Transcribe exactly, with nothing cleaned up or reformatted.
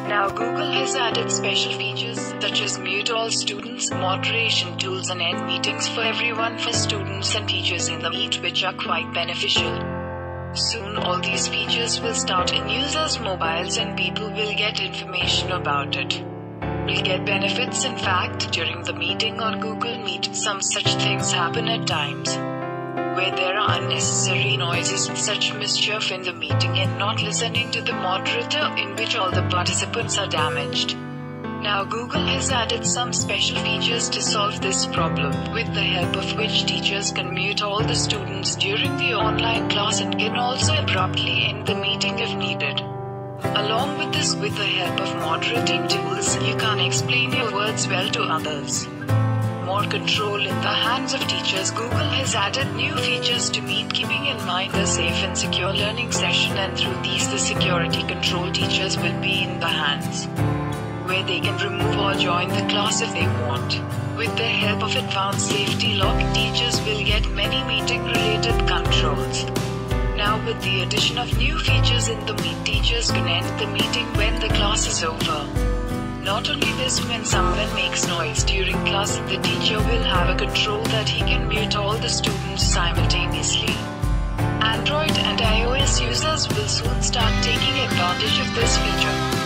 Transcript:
Now Google has added special features such as mute all students, moderation tools and end meetings for everyone for students and teachers in the Meet, which are quite beneficial. Soon all these features will start in users' mobiles and people will get information about it. Will get benefits. In fact, during the meeting on Google Meet, some such things happen at times, where there are unnecessary noises, such mischief in the meeting and not listening to the moderator, in which all the participants are damaged. Now Google has added some special features to solve this problem, with the help of which teachers can mute all the students during the online class and can also abruptly end the meeting if needed. Along with this, with the help of moderating tools, you can explain your words well to others. More control in the hands of teachers. Google has added new features to Meet, keeping in mind a safe and secure learning session, and through these the security control teachers will be in the hands, where they can remove or join the class if they want. With the help of advanced safety lock, teachers will get many meeting related controls. Now with the addition of new features in the Meet, teachers can end the meeting when the class is over. Not only this, when someone makes noise during class, the teacher will have a control that he can mute all the students simultaneously. Android and iOS users will soon start taking advantage of this feature.